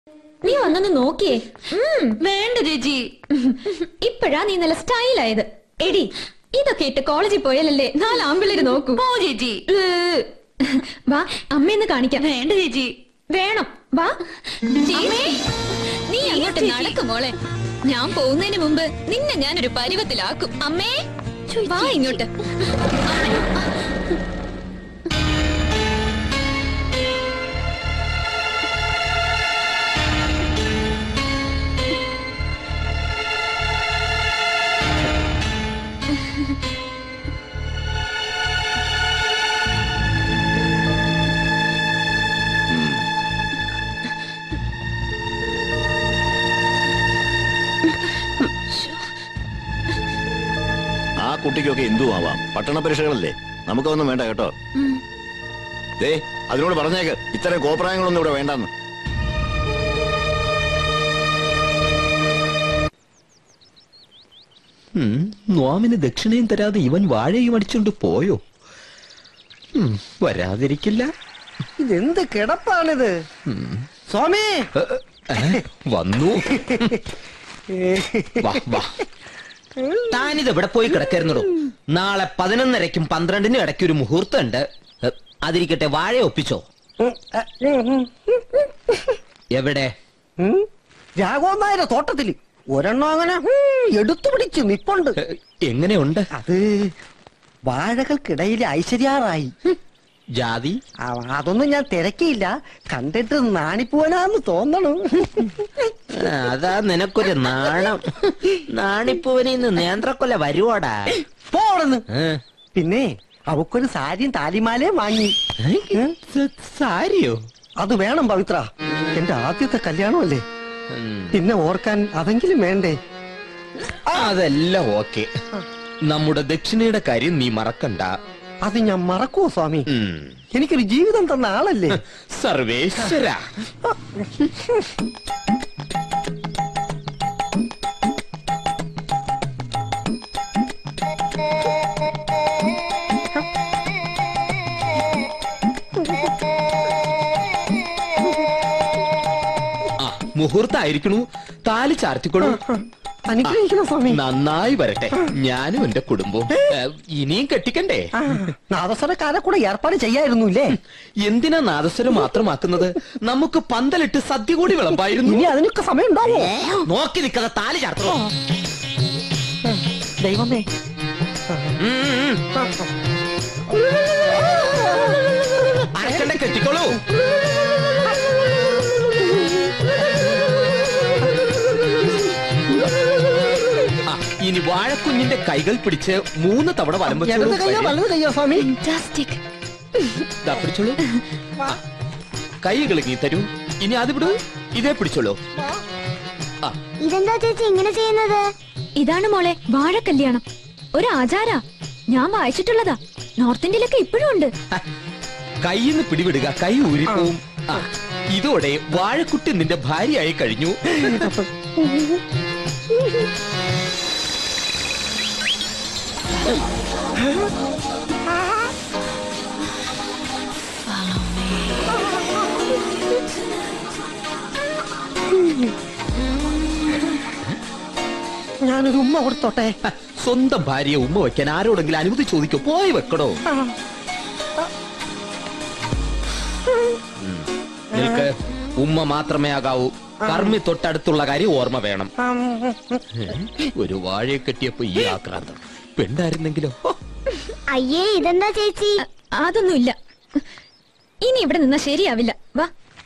നീ വന്നൊന്ന് നോക്കിയേ. വേണ്ട ചേച്ചി, ഇപ്പഴാ നീ നല്ല സ്റ്റൈലായത്. എടി, ഇതൊക്കെ ഇട്ട് കോളേജിൽ പോയാലല്ലേ 4 ആമ്പിള്ളേര് നോക്കൂ. പോ ചേച്ചി. വാ, അമ്മയെന്ന് കാണിക്കാം. വേണ്ട ചേച്ചി. വേണം, വാ. നീ അങ്ങോട്ട് നടക്കും മോളെ. ഞാൻ പോകുന്നതിന് മുമ്പ് നിന്നെ ഞാനൊരു പരുവത്തിലാക്കും. അമ്മേ, വാ ഇങ്ങോട്ട്. ആ കുട്ടിക്കൊക്കെ എന്തു ആവാം, പട്ടണ പരീക്ഷകളല്ലേ, നമുക്കൊന്നും വേണ്ട കേട്ടോ. ദേ, അതിനോട് പറഞ്ഞേക്ക് ഇത്തരം കോപ്രായങ്ങളൊന്നും ഇവിടെ വേണ്ടെന്ന്. നോമിന് ദക്ഷിണയും തരാതെ ഇവൻ വാഴയും അടിച്ചോണ്ട് പോയോ? വരാതിരിക്കില്ല. ഇതെന്ത് കിടപ്പാണിത്? സ്വാമി വന്നു. താനിത് എവിടെ പോയി കിടക്കായിരുന്നോ? നാളെ 11:30ക്കും 12നും ഇടയ്ക്ക് ഒരു മുഹൂർത്തം ഉണ്ട്. അതിരിക്കട്ടെ, വാഴ ഒപ്പിച്ചോ? എവിടെ? രാഘവന്മാരുടെ തോട്ടത്തില് ഒരെണ്ണം അങ്ങനെ എടുത്തു പിടിച്ച് നിപ്പുണ്ട്. എങ്ങനെയുണ്ട്? അത് വാഴകൾക്കിടയിൽ ഐശ്വര്യാറായി. ജാതി അതൊന്നും ഞാൻ തിരക്കിയില്ല. കണ്ടിട്ട് നാണിപ്പോനാന്ന് തോന്നണു. അതാ നിനക്കൊരു നാണം. നാണിപ്പൂവനിന്ന് നേന്ത്രക്കൊല വരുവാടാ. പോണെന്ന്. പിന്നെ അവക്കൊരു സാരിയും താലിമാലയും വാങ്ങി. സാരിയോ? അത് വേണം പവിത്ര, എന്റെ ആദ്യത്തെ കല്യാണമല്ലേ. പിന്നെ ഓർക്കാൻ അതെങ്കിലും വേണ്ടേ? അതെല്ലാം ഓക്കെ. നമ്മുടെ ദക്ഷിണയുടെ കാര്യം നീ മറക്കണ്ട. അത് ഞാൻ മറക്കുവോ സ്വാമി? എനിക്കൊരു ജീവിതം തന്ന ആളല്ലേ. സർവേശ്വര. മുഹൂർത്തായിരിക്കണു. താലി ചാർത്തിക്കൊള്ളു. അനുഗ്രഹിക്കണം സ്വാമി. നന്നായി വരട്ടെ. ഞാനും എന്റെ കുടുംബവും. ഇനിയും കെട്ടിക്കണ്ടേ? നാദസ്വരക്കാരെ കൂടെ ഏർപ്പാട് ചെയ്യായിരുന്നു ഇല്ലേ? എന്തിനാ നാദസ്വരം മാത്രമാക്കുന്നത്? നമുക്ക് പന്തലിട്ട് സദ്യ കൂടി വിളമ്പായിരുന്നു. ഇനി അതിനൊക്കെ സമയം ഉണ്ടാവോ? നോക്കി നിൽക്കാതെ താലി ചാർത്തോ. ദൈവമേ, അരക്കണ്ട, കെട്ടിക്കോളൂ. ഇനി വാഴക്കുഞ്ഞിന്റെ കൈകൾ പിടിച്ച് 3 തവണ വലം വെച്ചോളൂ. പിടിച്ചോളൂ. കൈകൾ നീ തരൂ. ഇനി അത് വിടൂ. ഇതേ പിടിച്ചോളൂ. ഇതെന്താ ചേച്ചി ഇങ്ങനെ ചെയ്യുന്നത്? ഇതാണ് മോളെ വാഴ കല്യാണം. ഒരു ആചാരാ. ഞാൻ വായിച്ചിട്ടുള്ളതാ. നോർത്ത് ഇന്ത്യയിലൊക്കെ ഇപ്പോഴും ഉണ്ട്. കൈന്ന് പിടിവിടുക, കൈ ഊരിപ്പോവും. ഇതോടെ വാഴക്കുട്ടി നിന്റെ ഭാര്യയായി കഴിഞ്ഞു. ഞാനൊരു ഉമ്മ കൊടുത്തോട്ടെ. സ്വന്തം ഭാര്യയെ ഉമ്മ വെക്കാൻ ആരോടെങ്കിലും അനുമതി ചോദിക്കോ? പോയി വെക്കടോ. നിനക്ക് ഉമ്മ മാത്രമേ ആകാവൂ. കർമ്മി തൊട്ടടുത്തുള്ള കാര്യം ഓർമ്മ വേണം. ഒരു വാഴയെ കെട്ടിയപ്പോ ഈ ആക്രാന്തം. പെണ്ണായിരുന്നെങ്കിലോ? അയ്യേ, ഇതെന്താ ചേച്ചി? അതൊന്നുമില്ല. ഇനി ഇവിടെ നിന്നാ ശരിയാവില്ല. വാ.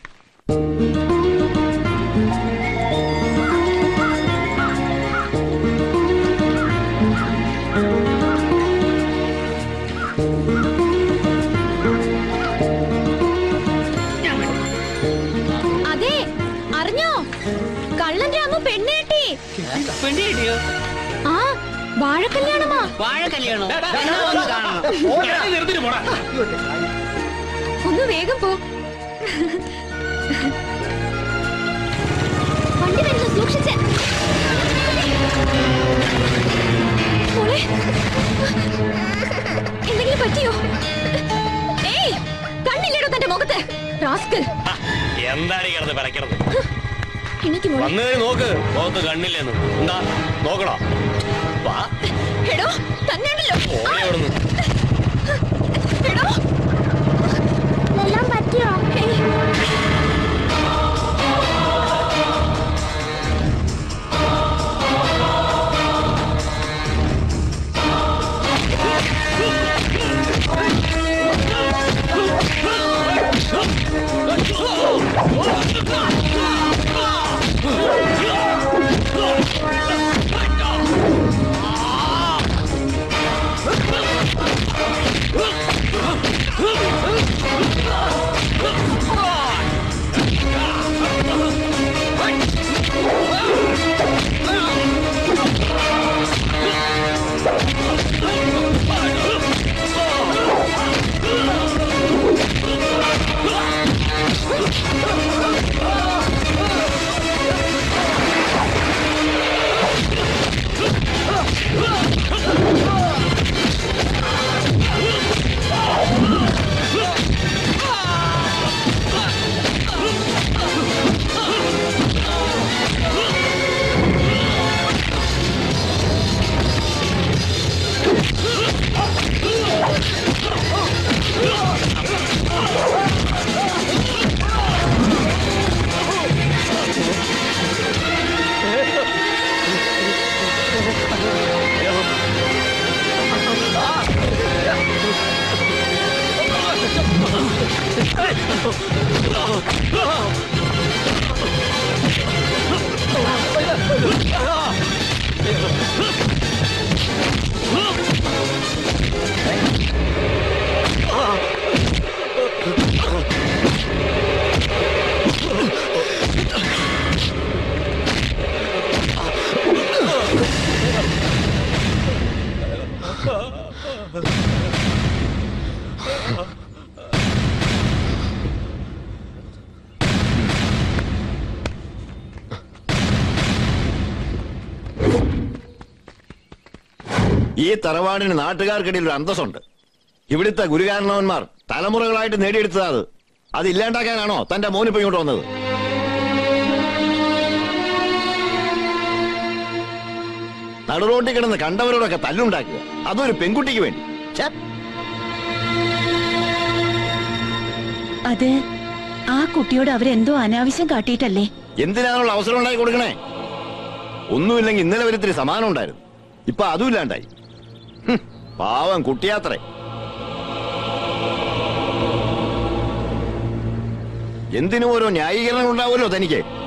അതെ, അറിഞ്ഞോ? കള്ളൻ രാമു പെണ്ണേട്ടി. പെണ്ണിയോ? ആ, വാഴ കല്യാണമാ. വാഴ കല്യാണോ? ഒന്ന് വേഗം പോ. വണ്ടി വരുന്നു, സൂക്ഷിച്ച്. മോളെ, എന്തെങ്കിലും പറ്റിയോ? ഏയ്, കണ്ണില്ലേടോ തന്റെ മുഖത്ത്? റാസ്കൽ. എന്താണ് കിടന്ന് പറയ്ക്കണത്? എനിക്ക് മോളെ. വന്നേ നോക്ക്, മുഖത്ത് കണ്ണില്ലെന്ന്. എന്താ നോക്കണോ? വാ, എടോ തന്നെയാണല്ലോ. ഓടി അവിടുന്ന്. എടോ എല്ലാം പറ്റിയോ? ഈ തറവാടിന് നാട്ടുകാർക്കിടയിൽ ഒരു അന്തസ്സുണ്ട്. ഇവിടുത്തെ ഗുരുകാരണവന്മാർ തലമുറകളായിട്ട് നേടിയെടുത്തതാ അത്. അതില്ലാണ്ടാക്കാനാണോ തന്റെ മോനിപ്പോ ഇങ്ങോട്ട് വന്നത്? നടുറോട്ടിൽ കിടന്ന് കണ്ടവരോടൊക്കെ തല്ലുണ്ടാക്കുക, അതൊരു പെൺകുട്ടിക്ക് വേണ്ടി. അത് ആ കുട്ടിയോട് അവരെന്തോ അനാവശ്യം കാട്ടിയിട്ടല്ലേ? എന്തിനാണുള്ള അവസരം ഉണ്ടാക്കി കൊടുക്കണേ? ഒന്നുമില്ലെങ്കിൽ ഇന്നലെ വരെ ഇത്തിരി സമാനം ഉണ്ടായിരുന്നു, ഇപ്പൊ അതും ഇല്ലാണ്ടായി. പാവം കുട്ടിയാത്രേ. എന്തിനും ഓരോ ന്യായീകരണം ഉണ്ടാവുമല്ലോ തനിക്ക്.